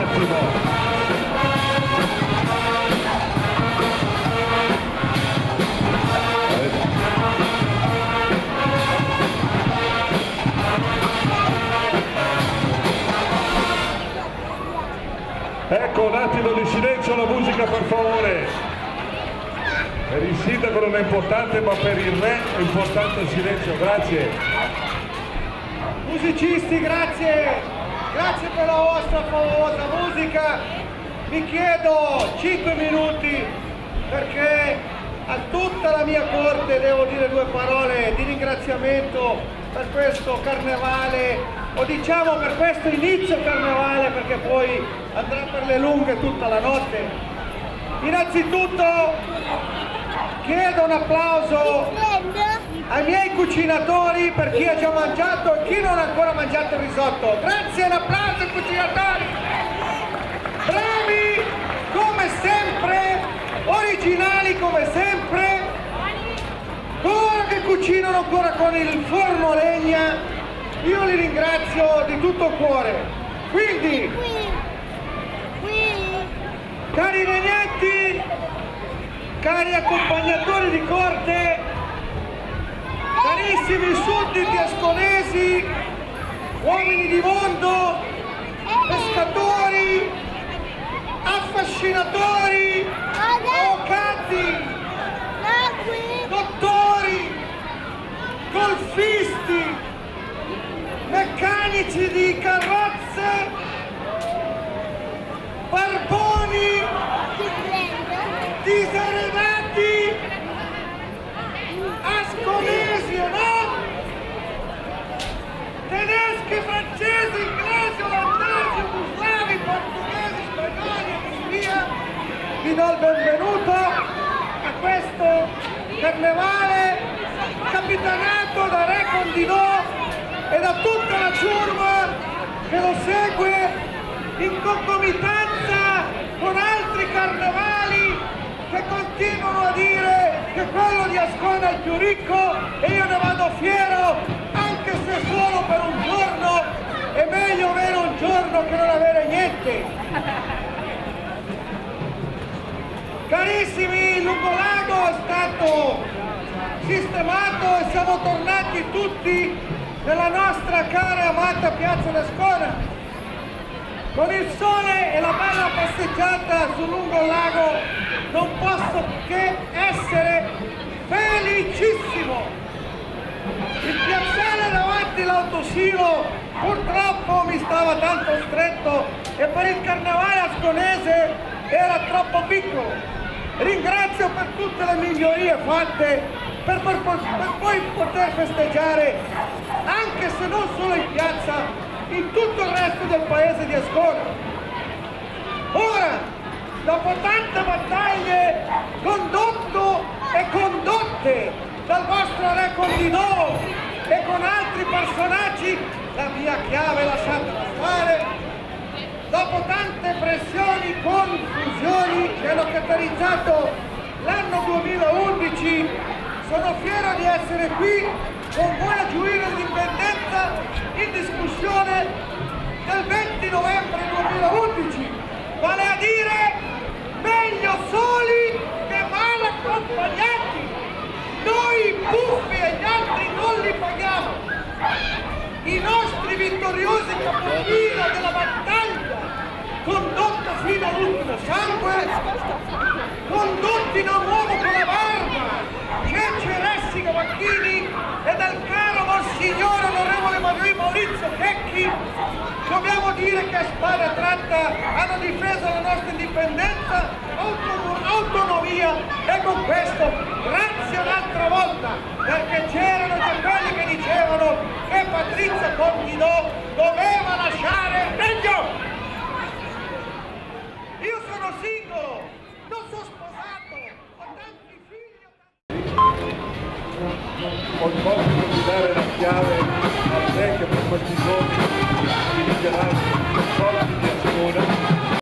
attimo. Ecco, un attimo di silenzio alla musica per favore. Per il sindaco non è importante, ma per il re è importante il silenzio, grazie. Musicisti, grazie, grazie per la vostra famosa musica. Vi chiedo 5 minuti perché a tutta la mia corte devo dire 2 parole di ringraziamento per questo carnevale, o diciamo per questo inizio carnevale, perché poi andrà per le lunghe tutta la notte. Innanzitutto chiedo un applauso ai miei cucinatori, per chi ha già mangiato e chi non ha ancora mangiato il risotto. Grazie, un applauso ai cucinatori, bravi come sempre, originali come sempre, coloro che cucinano ancora con il forno a legna. Io li ringrazio di tutto cuore. Quindi, cari regnetti, cari accompagnatori di corte, carissimi sudditi asconesi, uomini di mondo, pescatori, affascinatori, avvocati, dottori, golfisti, meccanici di carrozze, barboni, diseredati, asconesi o no, tedeschi, francesi, inglesi, olandesi, jugoslavi, portoghesi, spagnoli e così via. Vi do il benvenuto a questo carnevale capitanato da Re Condinò e da tutta la ciurma che lo segue in concomitanza con altri carnevali che continuano a dire che quello di Ascona è il più ricco, e io ne vado fiero, anche se solo per un giorno. È meglio avere un giorno che non avere niente. Carissimi, il Lungolago è stato sistemato e siamo tornati tutti nella nostra cara e amata piazza d'Ascona. Con il sole e la bella passeggiata sul lungo il lago non posso che essere felicissimo. Il piazzale davanti all'autosilo purtroppo mi stava tanto stretto e per il carnevale asconese era troppo piccolo. Ringrazio per tutte le migliorie fatte per poi poter festeggiare, anche se non solo in piazza, in tutto il resto del paese di Ascona. Ora, dopo tante battaglie condotto e condotte dal vostro Re Condinò e con altri personaggi, la mia chiave lasciatela fare, dopo tante pressioni, confusioni che hanno caratterizzato l'anno 2011, sono fiero di essere qui con voi a gioire l'indipendenza in discussione del 20 novembre 2011, vale a dire meglio soli che mal accompagnati. Noi i buffi e gli altri non li paghiamo. I nostri vittoriosi capofila della battaglia, condotta fino all'ultimo sangue, condotti da un uomo con la barba, Cece Ressi Cavacchini e dal caro Monsignore onorevole Maurizio Checchi, dobbiamo dire che a spada tratta hanno difeso la nostra indipendenza, autonomia, e con questo grazie un'altra volta, perché c'erano già quelli che dicevano che Patrizia Condinò doveva lasciare il regno. Io sono singolo, non sono sposato, ho tanti figli. Ho il compito di dare la chiave a te che per questi giorni dirige l'altro.